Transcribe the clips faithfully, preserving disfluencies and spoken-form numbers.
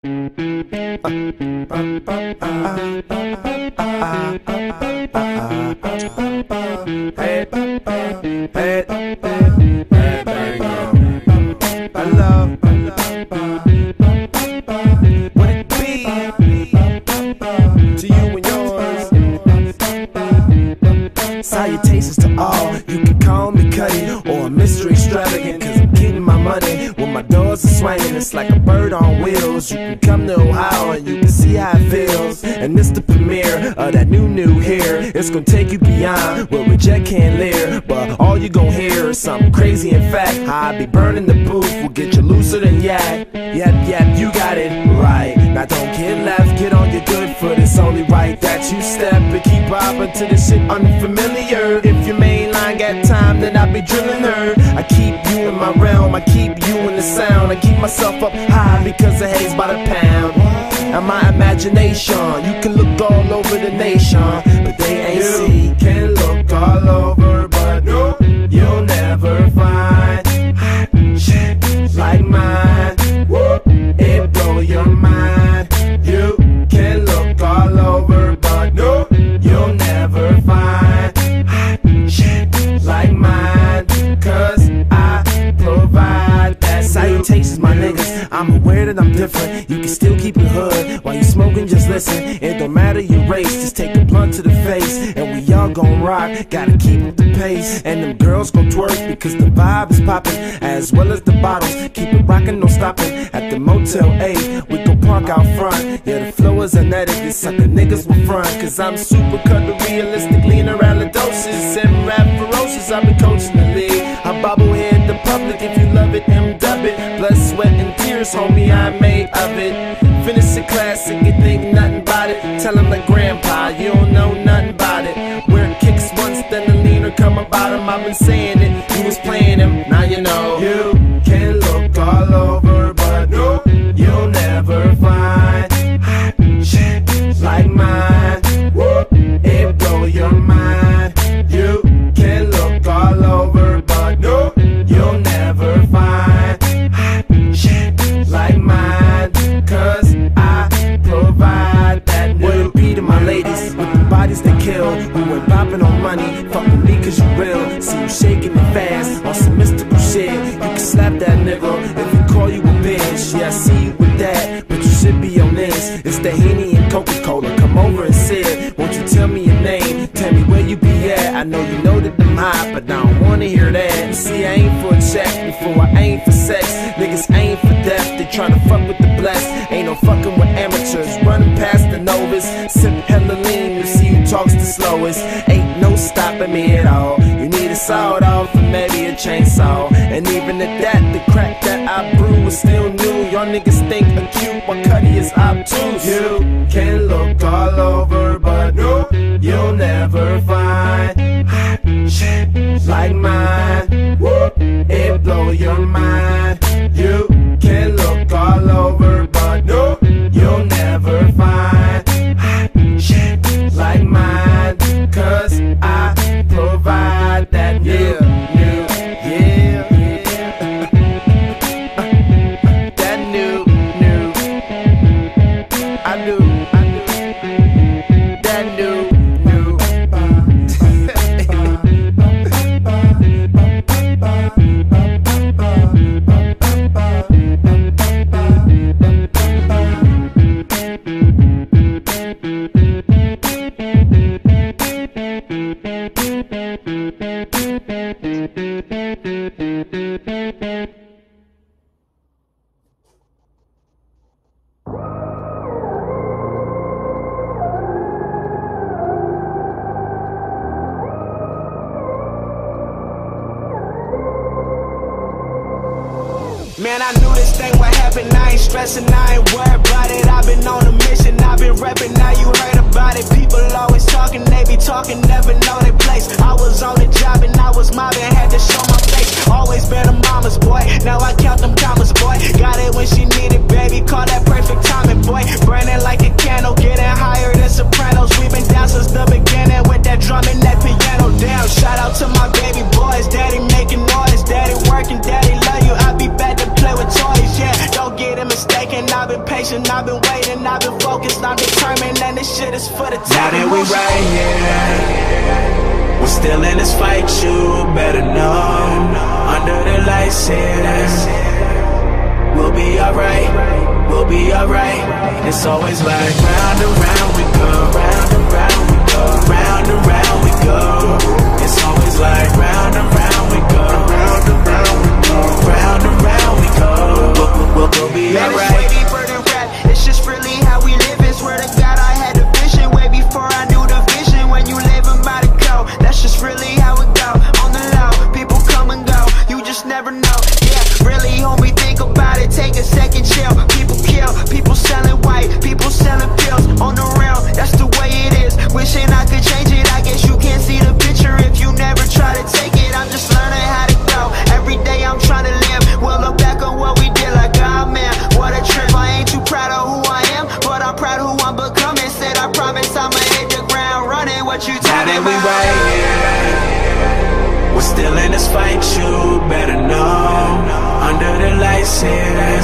Salutations to all, you can call me Cuddy or a mystery extravagant, cause I'm getting my money when my doors are swinging. It's like a bird on wheels. You can come to Ohio and you can see how it feels. And it's the premiere of that new new here. It's gonna take you beyond where reject can't live, but all you gon' hear is something crazy. In fact, how I be burning the booth will get you looser than yak. Yep, yep, you got it right. Now don't get left, get on your good foot. It's only right that you step and keep bobbing to this shit unfamiliar. If your main line got time, then I be drilling her. I keep you in my realm, I keep you in the sound. I keep myself up high because of haze by the pound. And my imagination, you can look all over the nation, but they ain't see. You can look all over, but no, you'll never find shit like mine. It blow your mind. You can look all over, but no, you'll never find shit like mine, cause I provide that. Salutations, my niggas, I'm aware that I'm different. You can still keep it hood while you smoking, just listen. It don't matter your race, just take a blunt to the face, and we all gon' rock, gotta keep up the pace. And them girls gon' twerk because the vibe is poppin', as well as the bottles. Keep it rockin', no stopping. At the Motel eight, we gon' park out front. Yeah, the flow is unedited, sucker niggas will front, cause I'm super cut realistic, lean around the doses, and rap ferocious. I be coaching the league, I bobblehead the public. If you love it, M dub it. Blood, sweat, and tears, homie, I made of it. Finish a classic, you think nothing about it. Tell him like grandpa, you don't know nothing about it. Wear kicks once, then the leaner come about him. I've been saying it, you was playing him, now you know. You can look all over, but no, you'll never find shit like mine. It blow your mind. You can look all over, but no, you'll never find shit like mine, cause I provide that new. Word be to my ladies with the bodies they kill, who ain't popping on money. Fuck with me cause you real. See you shaking it fast on some mystical shit. You can slap that nigga if he call you a bitch. Yeah, I see you with that, but you should be on this. It's the Henny and Coca-Cola, come over and sit. Won't you tell me your name, tell me where you be at. I know you know that I'm hot, but I don't wanna hear that. See, I aim for a check before I aim for sex. Niggas aim for death, they tryna fuck with the blessed. Ain't no fucking with amateurs, running past the novice. Sip hella lean, you see who talks the slowest. Ain't no stopping me at all. You need a sawed off and maybe a chainsaw. And even at that, the crack that I brew is still new. Y'all niggas think acute, while Cuddy is obtuse. You can look all over, but no, you'll never find shit like mine. It blow your mind. You can look all over, but no, you'll never find shit like mine, cause I provide that new, new, yeah, yeah. That new, new, I do, I do, that new, new. Man, I knew this thing would happen, I ain't stressing, I ain't worried about it. I've been on a mission, I've been repping, now you heard about it. People always talking, they be talking, never know their place. I was on the job and I was mobbing, had to show my face. Always been a mama's boy, now I count them commas, boy. Got it when she needed, baby, call that perfect timing, boy. Burning like a candle, getting higher than Sopranos. We been down since the beginning with that drum and that piano. Damn, shout out to my baby boys, daddy making noise, daddy working, daddy love you. I be back to play with toys, yeah. Don't get it mistaken, I've been patient patient, I've been waiting, I've been focused, I'm determined, and this shit is for the time. Now that we right here, we're still in this fight, you better know. Under the lights here, we'll be alright, we'll be alright. It's always like round and round we go, round and round we go, round and round we go. It's always like round and round we go, round and round we go, round and round we go. We'll, we'll, we'll be Man, alright. it's way deeper than rap, it's just really how we live. It's swear to God I had the vision way before I knew the vision. When you live and by the go, that's just really how it go. On the low, people come and go, you just never know. Yeah, really homie, think about it, take a second, chill. People kill, people selling white, people selling pills. On the real, that's the way it is. Wishing I could change it, I guess you can't see the picture if you never try to take it. I'm just learning how to go, every day I'm trying to live. We'll look back on what we did like, oh man, what a trip. I ain't too proud of who I am, but I'm proud of who I'm becoming. Said I promise I'ma hit the ground running. What you talking Now that we about? right here, we're still in this fight, you better know. Under the lights here,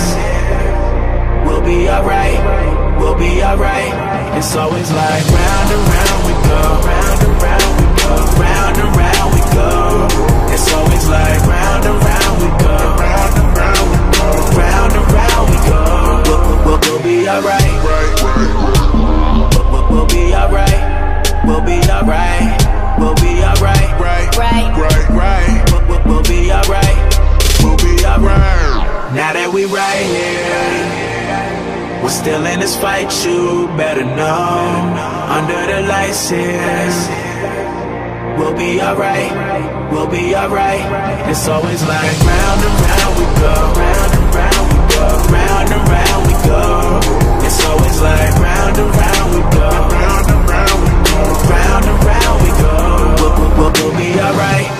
we'll be alright, we'll be alright. It's always like round and round we go, round and round we go, round and round we go. It's always like round and round we go, round and round we go, round and round we go. We'll, we'll, we'll be alright, we'll, we'll be alright, we'll be alright, we'll be alright, right, right, right, right. We'll, we'll, we'll be alright, we'll be alright. Now that we right here, we're still in this fight, you better know. Under the lights here, we'll be alright, we'll be alright. It's always like round and round we go, round and round we go, round and round we go. It's always like round and round we go, round and round we go, round and round we go. We'll, we'll, we'll be alright.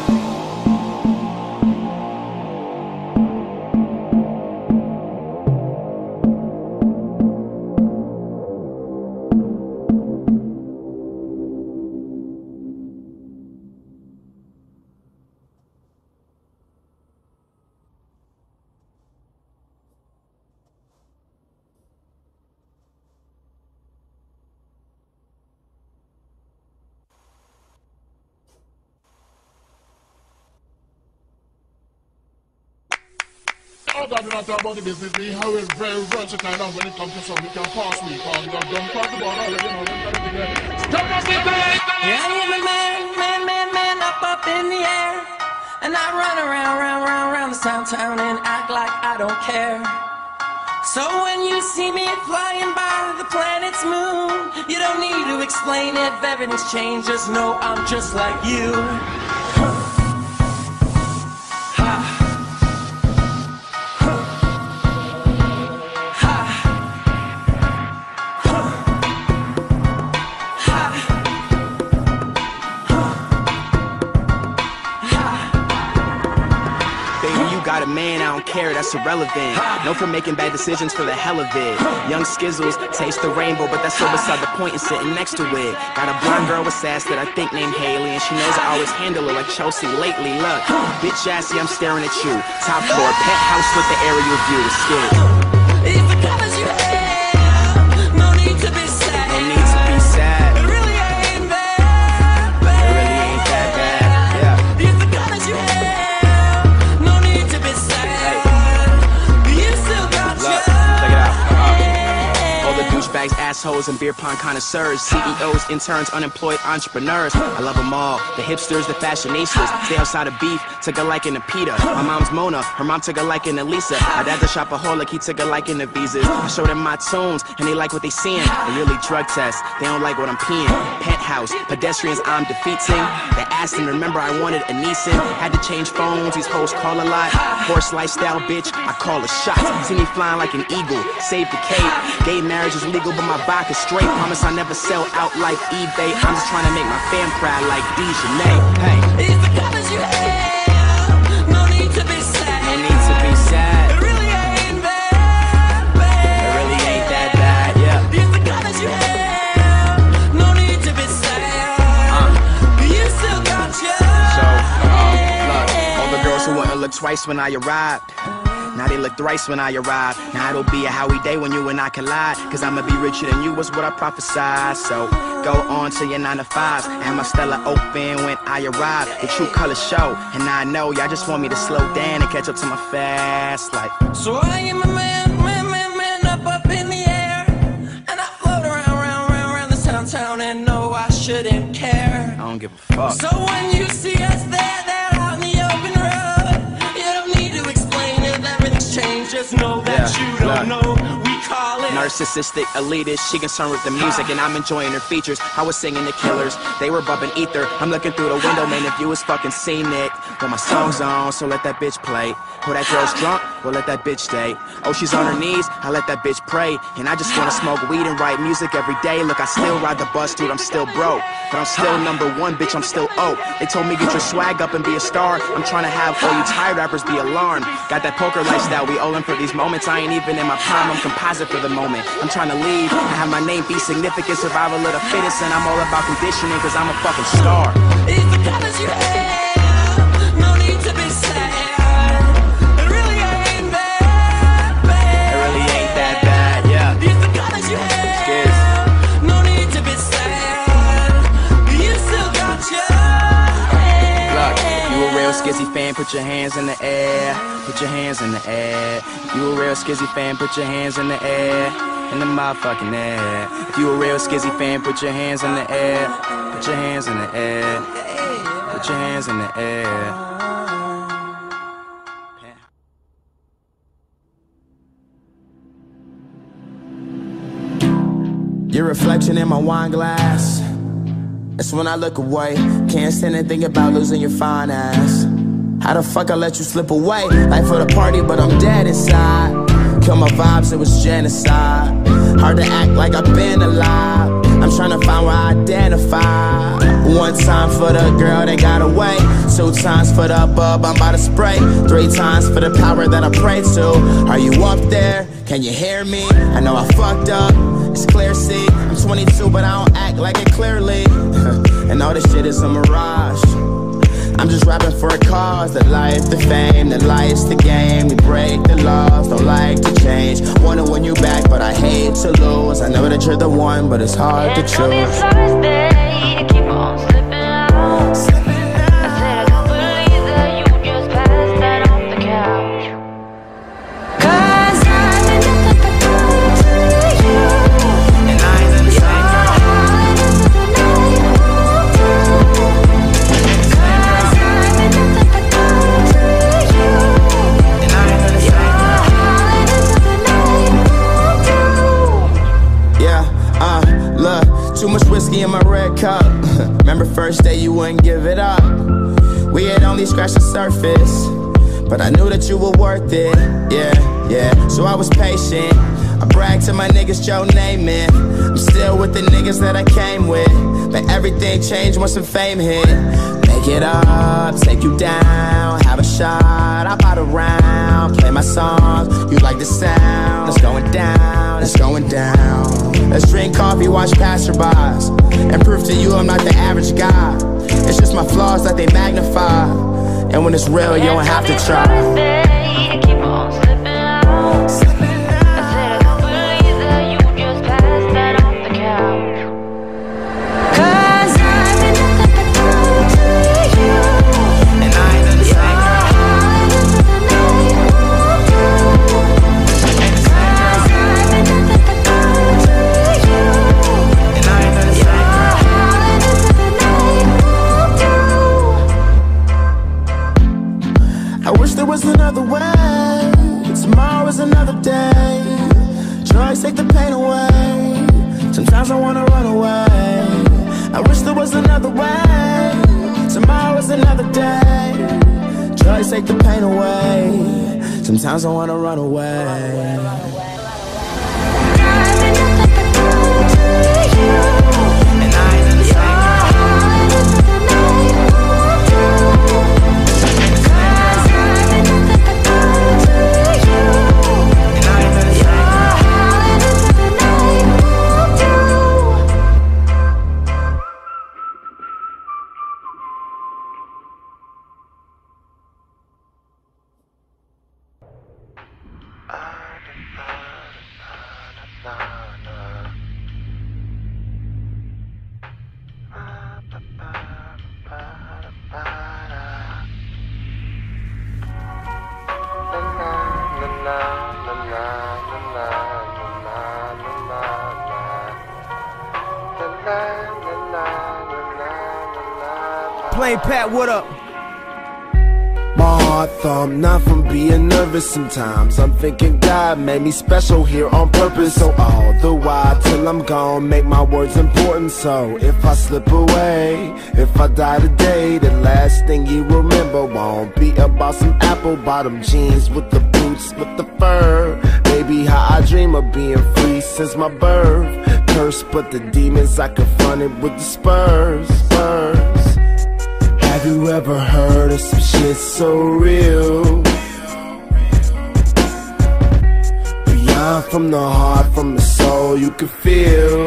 Oh God, we not talk about the business. We how is very versatile now when it comes to something we can pass we can. We have done quite about already, you know. Stop us the play! Yeah, I am a man, man, man, man up, up in the air. And I run around, round, round, round this town, town and act like I don't care. So when you see me flying by the planet's moon, you don't need to explain if everything's changed, just know I'm just like you. Got a man, I don't care, that's irrelevant. Known for making bad decisions for the hell of it. Young skizzles, taste the rainbow, but that's so beside the point and sitting next to it. Got a blonde girl with sass that I think named Haley, and she knows I always handle her like Chelsea lately. Look, bitch assy, I'm staring at you. Top floor, penthouse with the aerial view. It's scary. If the colors you have, no need to be sad. No need to be sad. It really ain't that bad. It really ain't that bad. Yeah. If the colors you have, douchebags, assholes, and beer pong connoisseurs, C E Os, interns, unemployed entrepreneurs. I love them all. The hipsters, the fashionistas, stay outside of beef, took a liking to Peter. My mom's Mona, her mom took a liking to Lisa. My dad's a shopaholic, he took a liking to visas. I showed them my tunes, and they like what they seeing. They really drug test, they don't like what I'm peeing. Penthouse, pedestrians I'm defeating. They asked and remember I wanted a Nissan. Had to change phones, these hoes call a lot. Horse lifestyle, bitch, I call a shot. See me flying like an eagle, save the cape. Gay marriage is legal, but my back is straight. Promise I never sell out like eBay. I'm just trying to make my fam proud like Dejanay. Hey, it's the colors you have, no need to be sad. No need to be sad. It really ain't that bad. It really ain't that bad, yeah. It's the colors you have, no need to be sad. Uh. You still got your. So, uh, look, all the girls who wouldn't look twice when I arrived. Now they look thrice when I arrive. Now it'll be a Howie day when you and I collide. Cause I'ma be richer than you was what I prophesied. So go on to your nine to fives. And my Stella open when I arrive. The true color show. And I know y'all just want me to slow down and catch up to my fast life. So I am a man, man, man, man, up, up in the air. And I float around, round, round, round this town, town. And no, I shouldn't care. I don't give a fuck. So when you see us there, there out in the open road, you don't need to explain it, everything's changed. Just know that Yeah, you don't look. know. We call it Narcissistic, elitist, she concerned with the music and I'm enjoying her features. I was singing the Killers, they were bumping ether. I'm looking through the window, man, if you was fucking scenic. When my song's on, so let that bitch play. When that girl's drunk, well let that bitch stay. Oh, she's on her knees, I let that bitch pray. And I just wanna smoke weed and write music every day. Look, I still ride the bus, dude, I'm still broke. But I'm still number one, bitch, I'm still O. They told me get your swag up and be a star. I'm trying to have all you tired rappers be alarmed. Got that poker lifestyle, we owe them for these moments. I ain't even in my prime, I'm composite for the moment. I'm trying to leave, and have my name be significant. Survival of the fittest, and I'm all about conditioning, cause I'm a fucking star. These the colors you have, no need to be sad. It really ain't that It bad. really ain't that bad, yeah. These the colors you Skiz. have, no need to be sad. You still got your head. Look, you a real Skizzy fan, put your hands in the air. Put your hands in the air. You a real Skizzy fan, put your hands in the air. In the motherfucking air. If you a real Skizzy fan, put your hands in the air. Put your hands in the air. Put your hands in the air. Your reflection in my wine glass. That's when I look away. Can't stand and think about losing your fine ass. How the fuck I let you slip away? Life for the party, but I'm dead inside. Kill my vibes, it was genocide. Hard to act like I've been alive. I'm trying to find where I identify. One time for the girl that got away. Two times for the bub I'm about to spray. Three times for the power that I pray to. Are you up there? Can you hear me? I know I fucked up, it's clear, see. I'm twenty-two but I don't act like it clearly. And all this shit is a mirage. I'm just rapping for a cause. The life, the fame, the lights, the game. We break the laws, don't like to change. Wanna win you back, but I hate to lose. I know that you're the one, but it's hard to choose. Thursday, keep on slipping out. I said I don't believe that you just passed that off the couch. 'Cause I'm in the to you, And I ain't in the same Too much whiskey in my red cup. Remember first day you wouldn't give it up. We had only scratched the surface, but I knew that you were worth it. Yeah, yeah, so I was patient. I bragged to my niggas, Joe Namath. I'm still with the niggas that I came with, but everything changed once some fame hit. Make it up, take you down, have a shot, I bought a round, play my songs, you like the sound. It's going down, it's going down. Let's drink coffee, watch passerbys, and prove to you I'm not the average guy. It's just my flaws that they magnify, and when it's real, you don't have to try. Thursday, keep on slipping out. I said I don't believe that you just passed that off the couch. 'Cause I'm in the to you, And I ain't in the same I wish there was another way. Tomorrow is another day. Drugs take the pain away. Sometimes I wanna run away. I wish there was another way. Tomorrow is another day. Drugs take the pain away. Sometimes I wanna run away. And I ain't in the same Plain Pat, what up? My heart thump, not from being nervous sometimes. I'm thinking God made me special here on purpose. So all the while till I'm gone, make my words important. So if I slip away, if I die today, the last thing you remember won't be about some apple bottom jeans with the boots, with the fur. Maybe how I dream of being free since my birth. Cursed, but the demons I confronted with the spurs, spurs. Have you ever heard of some shit so real? Beyond from the heart, from the soul, you can feel.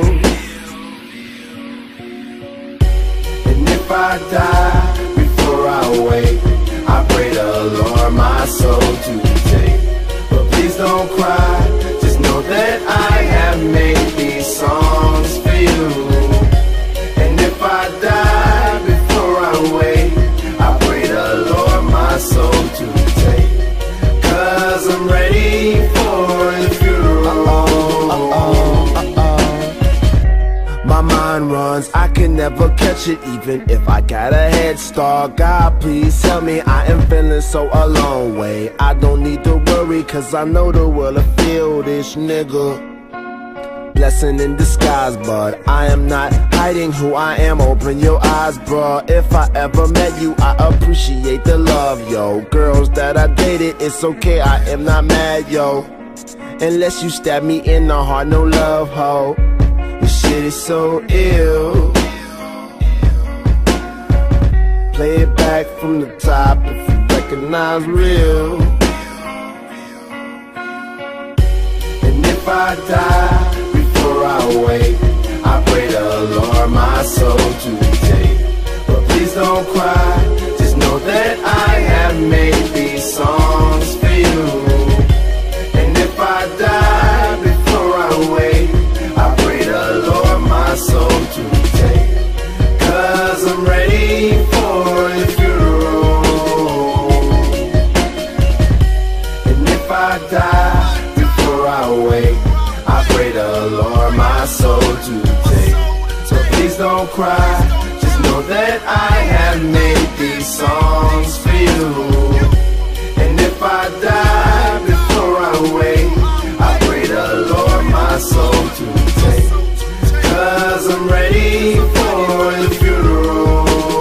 And if I die before I wake, I pray the Lord my soul to take. But please don't cry, just know that I have made these songs for you. And if I die before I wake, I pray the Lord my soul to take. Cause I'm ready for the funeral. Uh-oh, uh-oh, uh-oh. My mind runs, I can never catch it. Even if I got a head start, God please tell me. I am feeling so a long way. I don't need to worry, cause I know the world will feel this nigga. Blessing in disguise, but I am not hiding who I am. Open your eyes, bruh. If I ever met you, I appreciate the love, yo. Girls that I dated, it's okay, I am not mad, yo. Unless you stab me in the heart, no love, ho. This shit is so ill. Play it back from the top if you recognize real. And if I die before I wake, I pray the Lord my soul to take. But please don't cry, just know that I have made these songs for you. And if I die before I wake, I pray the Lord my soul to take. Cause I'm ready for the funeral. And if I die before I wake, I pray the Lord my soul to take. So please don't cry, just know that I have made these songs for you. And if I die before I wake, I pray the Lord my soul to take. Cause I'm ready for the funeral.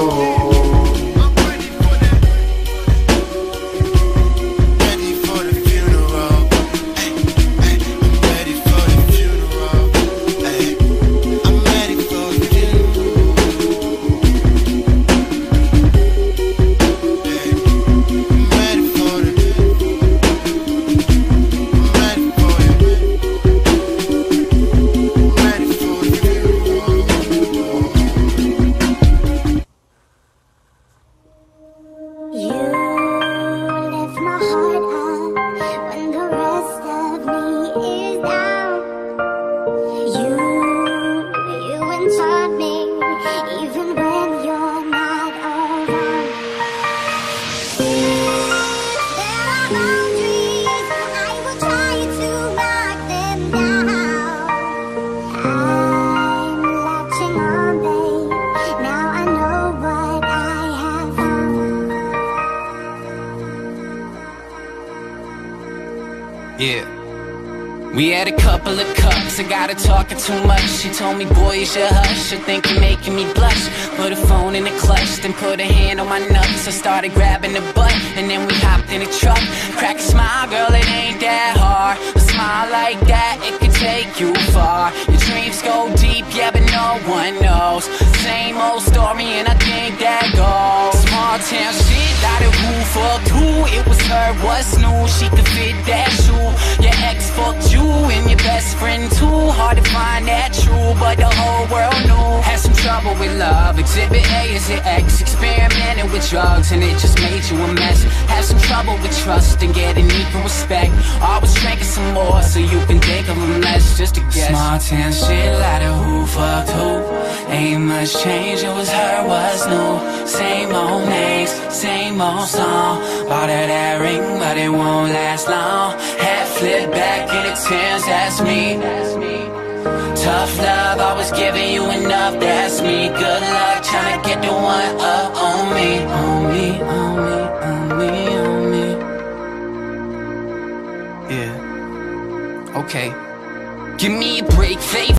Yeah. We had a couple of cups, I got her talking too much. She told me, boy, you should hush, I think you're making me blush. Put her phone in the clutch, then put her hand on my nuts. I started grabbing the butt, and then we hopped in a truck. Crack a smile, girl, it ain't that hard. A smile like that, it can take you far. Your dreams go deep, yeah, but no one knows. Same old story, and I think that goes. Small town shit, out of who fucked who. It was her, what's new, she could fit that shoe. Your ex fucked you and your best friend too. Hard to find that true, but the whole world knew. Had some trouble trouble with love. Exhibit A is your ex, experimenting with drugs, and it just made you a mess. Have some trouble with trust and getting equal respect. Always drinking some more so you can think of them less, just to guess. Small town shit like who fucked who. Ain't much change, it was her, was new. Same old names, same old song. Bought her that ring, but it won't last long. Head flipped back in the tens, that's me. Tough love, always giving you enough, that's me. Good luck trying to get the one up on me. On me, on me, on me, on me. Yeah. Okay. Give me a break, faith.